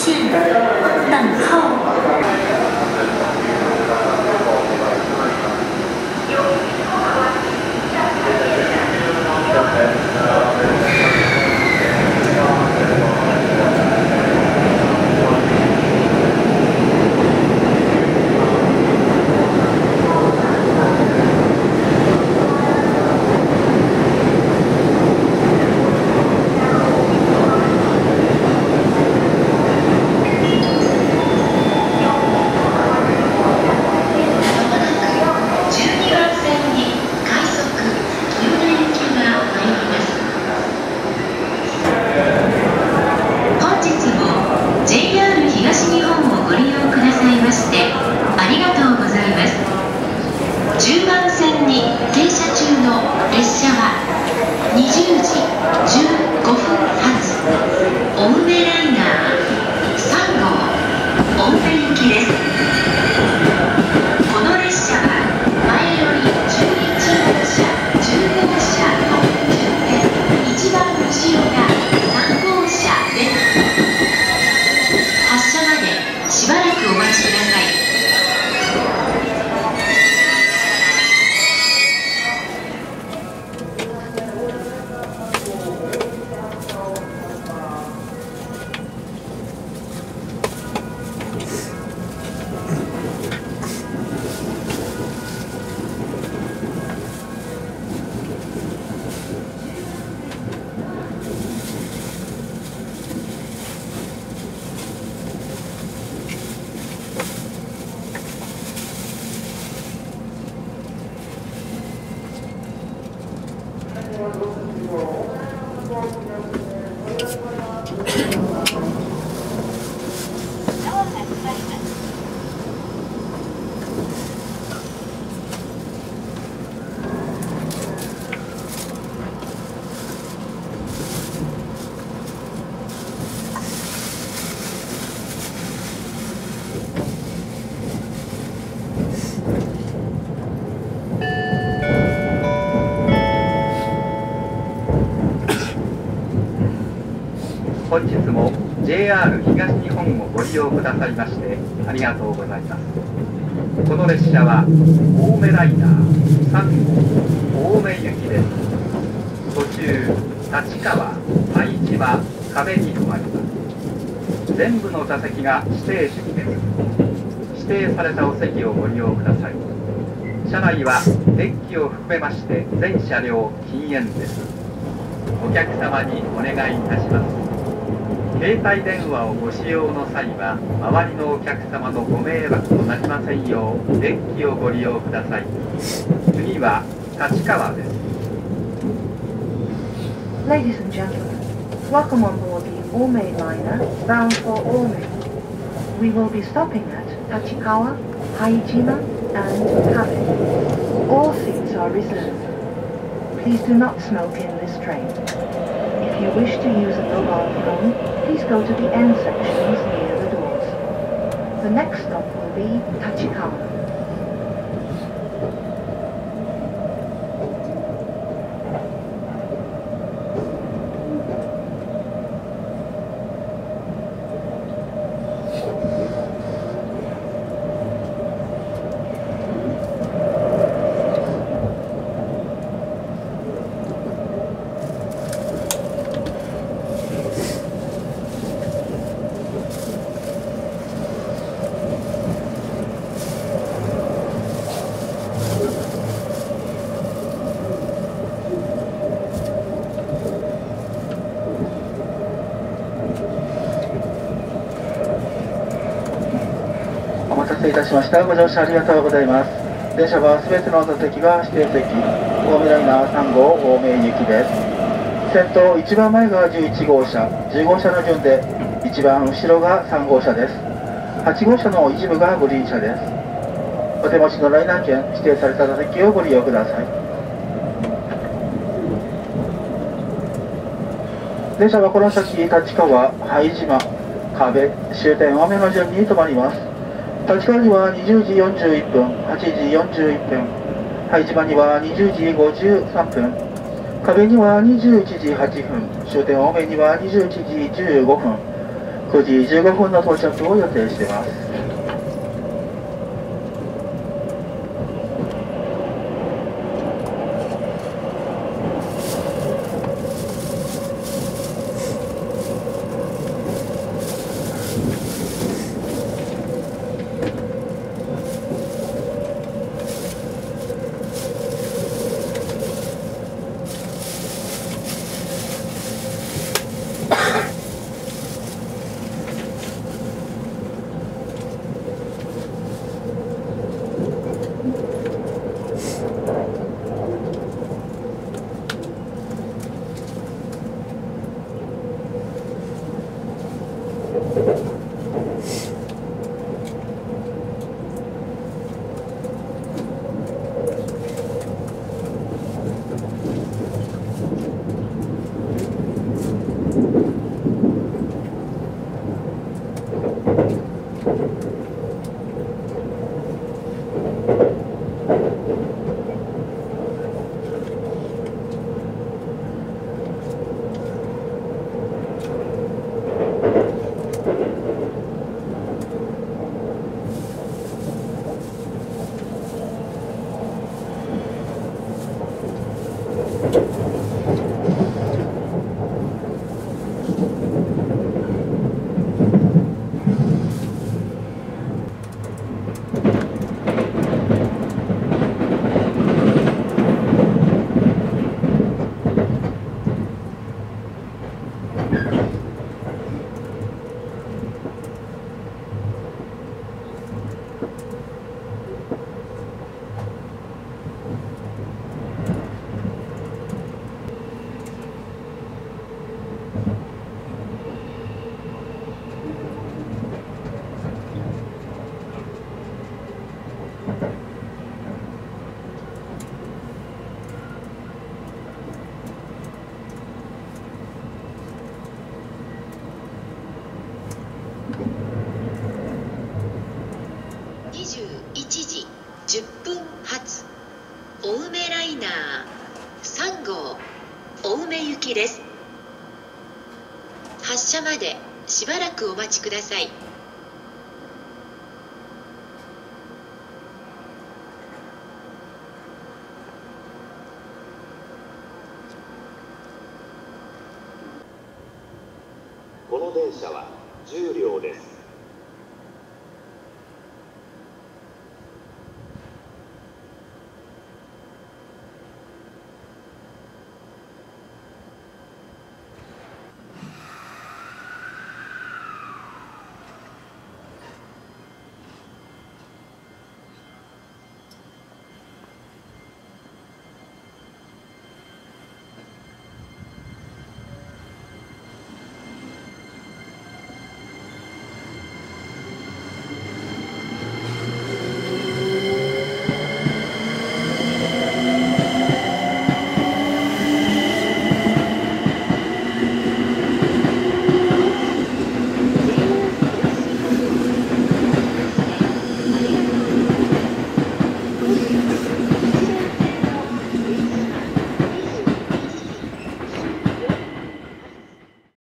线等候。10番線に停車中の列車は20時15分発青梅ライナー3号青梅行きです。この列車は前より11号車10号車の順で一番後ろが3号車です。発車までしばらくお待ちください。 本日も JR 東日本をご利用くださいましてありがとうございます。この列車は青梅ライナー3号青梅行きです。途中立川、拝島、壁に止まります。全部の座席が指定席です。指定されたお席をご利用ください。車内はデッキを含めまして全車両禁煙です。お客様にお願いいたします。携帯電話をご使用の際は周りのお客様のご迷惑となりませんようデッキをご利用ください。次は立川です。 Ladies and gentlemen, welcome on board the Ome liner bound for Ome. We will be stopping at Tachikawa, Haijima, and Kabe. All seats are reserved. Please do not smoke in this train. If you wish to use a mobile phone, please go to the end sections near the doors. The next stop will be Tachikawa. お待たせいたしました。ご乗車ありがとうございます。電車はすべての座席が指定席、青梅ライナー3号青梅行きです。先頭一番前が11号車、10号車の順で一番後ろが3号車です。8号車の一部がグリーン車です。お手持ちのライナー券、指定された座席をご利用ください。電車はこの先立川、拝島、壁、終点青梅の順に停まります。立川には20時41分、8時41分、拝島には20時53分、壁には21時8分、終点青梅には21時15分、 9時15分の到着を予定しています。 21時10分発青梅ライナー3号青梅行きです。発車までしばらくお待ちください。 この電車は10両です。